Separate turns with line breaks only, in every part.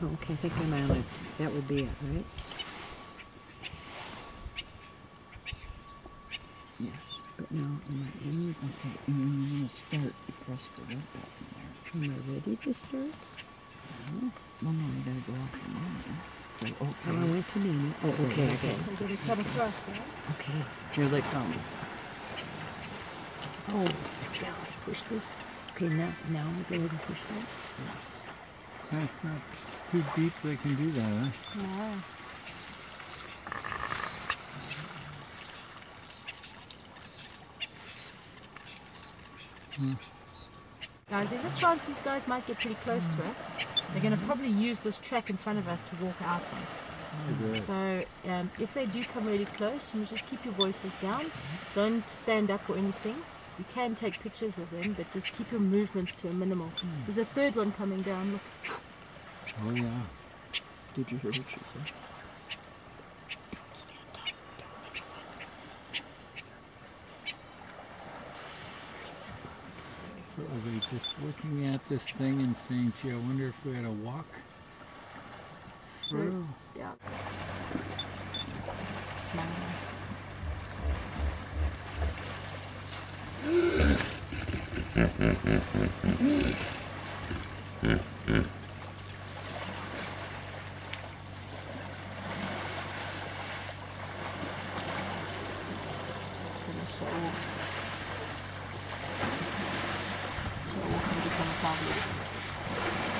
Oh, okay, I think I'm on it. That would be it, right?
Yes.
But no, am I in?
Okay, and then you want to start. You press the red button there.
Am I ready to start?
No, well, no, you gotta go off the menu. So, okay.
Oh, I went to menu. Oh, okay, okay.
I'm going to cut across, right?
Okay.
Here they come.
Oh, God, push this. Okay, now I'm going to go ahead and push that.
That's not too deep, they can do that, huh?
Yeah. Guys, there's a chance these guys might get pretty close to us. They're going to probably use this track in front of us to walk out on. So if they do come really close, you must just keep your voices down. Don't stand up or anything. You can take pictures of them, but just keep your movements to a minimal. There's a third one coming down. Look.
Oh yeah.
Did you hear what she said?
So are they just looking at this thing and saying, gee, I wonder if we had to walk through?
Yeah. Smiles. Show off and become a problem.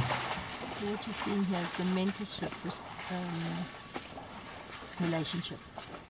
What you're seeing here is the mentorship relationship.